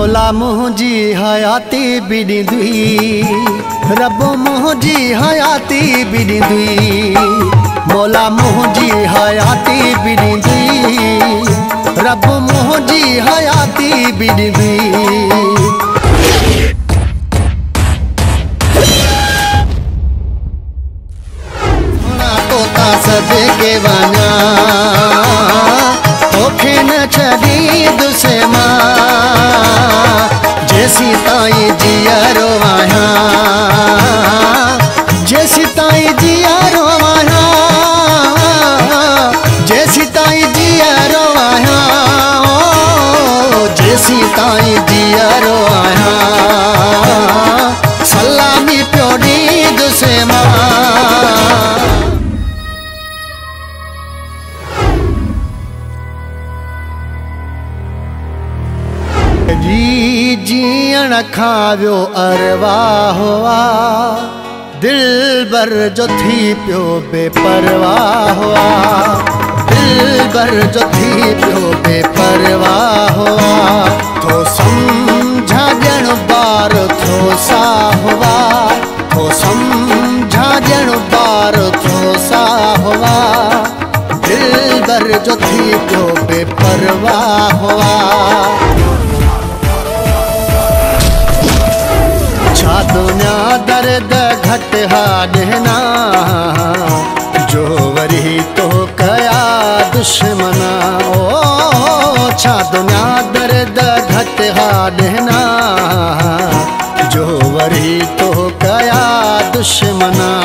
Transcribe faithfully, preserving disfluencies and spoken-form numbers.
मौला मुंहिंजी हयाती बि ॾींदी, रब मुंहिंजी हयाती बि ॾींदी, मौला मुंहिंजी हयाती बि ॾींदी, रब मुंहिंजी हयाती बि ॾींदी। तोता सदके वञा तोखे न छॾींदुसि मां, जेसी ताईं जीअरो आहियां, जेसी ताईं जीअरो आहियां, जेसी ताईं जीअरो आहियां, जेसी ताईं जीअरो आहियां, सलामी पियो ॾींदुसि मां। जी जीअण खां वियो अरवाह हुआ, दिलबर जो थी पियो बेपरवाह हुआ, दिलबर जो थी पियो बेपरवाह हुआ, थो सम्झा ॼण बार थो सा हुआ, थो सम्झा ॼण बार थो सा हुआ, दिलबर जो थी पियो बेपरवाह हुआ। छा दुनिया दर्द घट हा ॾहना, जो वरी तो कया दुश्मना, ओ छा दुनिया दर्द घट हा ॾहना, जो वरी तो कया दुश्मना।